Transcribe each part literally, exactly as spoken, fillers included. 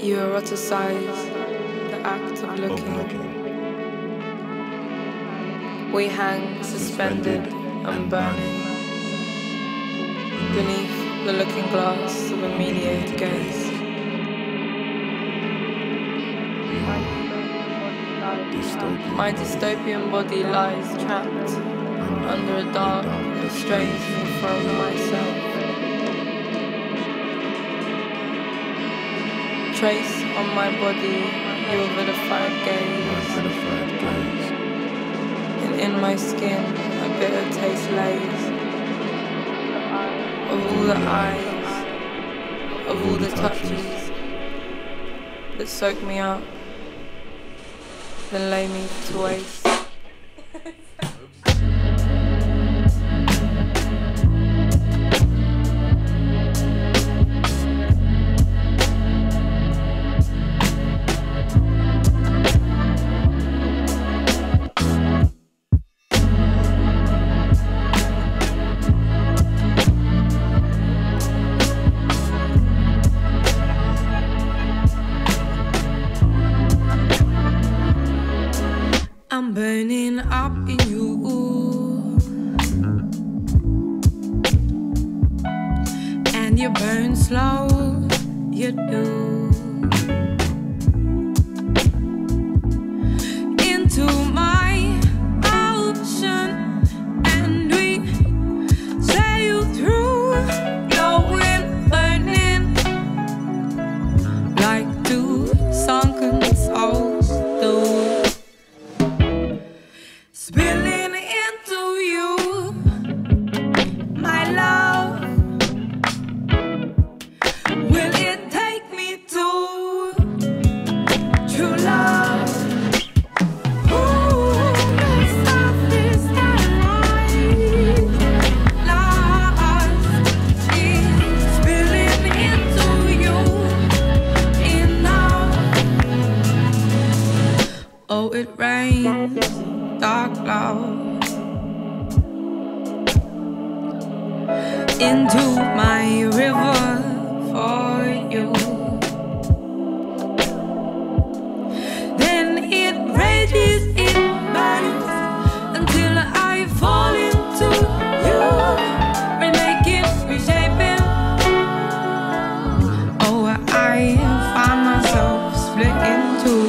You eroticize the act of looking. We hang suspended and burning beneath the looking glass of a mediated gaze. My dystopian body lies trapped under a dark that strains me from myself. Trace on my body your vilified gaze, and in my skin a bitter taste lays of all the eyes, of all the touches that soak me up, then lay me to waste. I'm burning up in you, and you burn slow, you do, into my ocean, and we sail through, glowing, burning, like two sunken souls do. Spilling into you, my love. Will it take me to true love? Ooh, the stuff is alive. Lost is spilling into you enough. Oh, it rains. Dark clouds into my river for you. Then it rages, it burns until I fall into you, remaking, reshaping. Oh, I find myself split in two.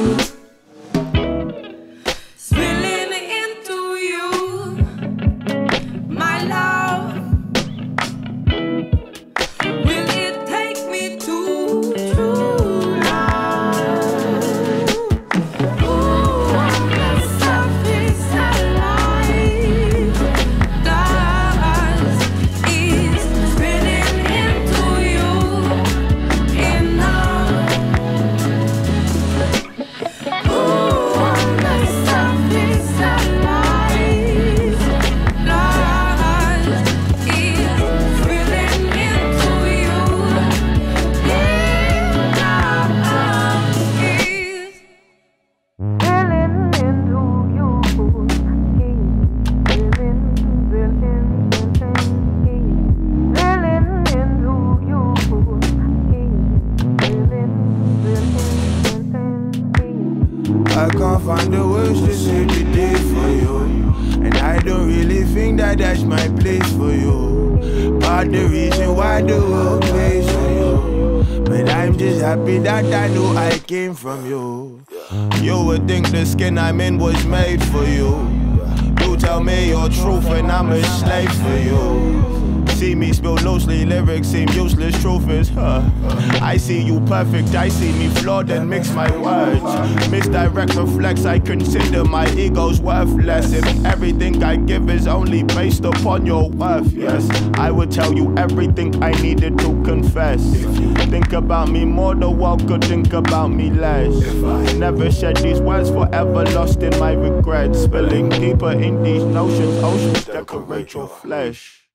I can't find the words to save the day for you, and I don't really think that that's my place for you. Part the reason why the world pays for you, but I'm just happy that I know I came from you. You would think the skin I'm in was made for you. You tell me your truth and I'm a slave for you. See me spill loosely, lyrics seem useless, truth is, huh? I see you perfect, I see me flawed and mix my words. Misdirect reflex, I consider my ego's worthless. If everything I give is only based upon your worth, yes, I would tell you everything I needed to confess. Think about me more, the world could think about me less. Never shed these words, forever lost in my regrets. Spilling deeper in these notions, oceans decorate your flesh.